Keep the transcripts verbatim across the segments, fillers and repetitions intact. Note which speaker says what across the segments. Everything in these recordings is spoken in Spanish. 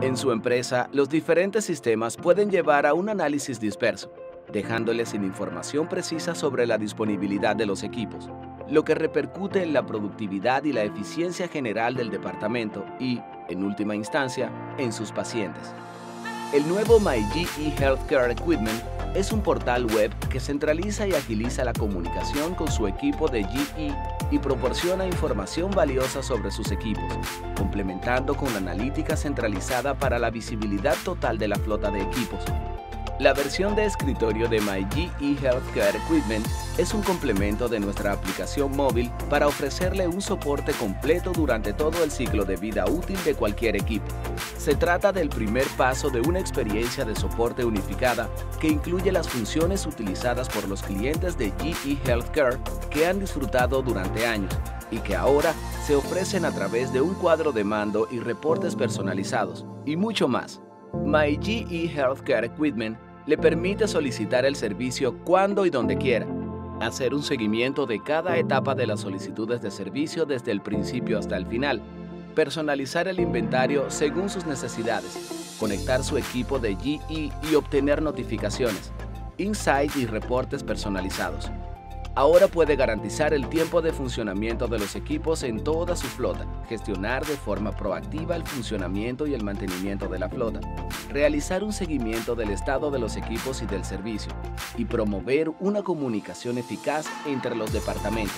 Speaker 1: En su empresa, los diferentes sistemas pueden llevar a un análisis disperso, dejándoles sin información precisa sobre la disponibilidad de los equipos, lo que repercute en la productividad y la eficiencia general del departamento y, en última instancia, en sus pacientes. El nuevo MyGE Healthcare Equipment es un portal web que centraliza y agiliza la comunicación con su equipo de G E y proporciona información valiosa sobre sus equipos, complementando con la analítica centralizada para la visibilidad total de la flota de equipos. La versión de escritorio de MyGE Healthcare Equipment es un complemento de nuestra aplicación móvil para ofrecerle un soporte completo durante todo el ciclo de vida útil de cualquier equipo. Se trata del primer paso de una experiencia de soporte unificada que incluye las funciones utilizadas por los clientes de G E Healthcare que han disfrutado durante años y que ahora se ofrecen a través de un cuadro de mando y reportes personalizados, y mucho más. MyGE Healthcare Equipment le permite solicitar el servicio cuando y donde quiera, hacer un seguimiento de cada etapa de las solicitudes de servicio desde el principio hasta el final, personalizar el inventario según sus necesidades, conectar su equipo de G E y obtener notificaciones, insights y reportes personalizados. Ahora puede garantizar el tiempo de funcionamiento de los equipos en toda su flota, gestionar de forma proactiva el funcionamiento y el mantenimiento de la flota, realizar un seguimiento del estado de los equipos y del servicio, y promover una comunicación eficaz entre los departamentos.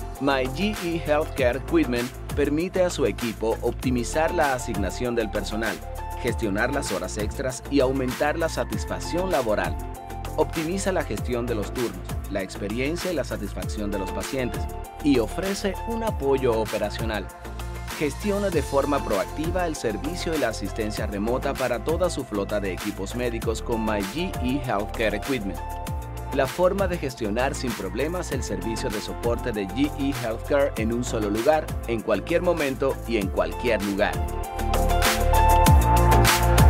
Speaker 1: MyGE Healthcare Equipment permite a su equipo optimizar la asignación del personal, gestionar las horas extras y aumentar la satisfacción laboral. Optimiza la gestión de los turnos, la experiencia y la satisfacción de los pacientes, y ofrece un apoyo operacional. Gestiona de forma proactiva el servicio y la asistencia remota para toda su flota de equipos médicos con MyGE Healthcare Equipment. La forma de gestionar sin problemas el servicio de soporte de G E Healthcare en un solo lugar, en cualquier momento y en cualquier lugar.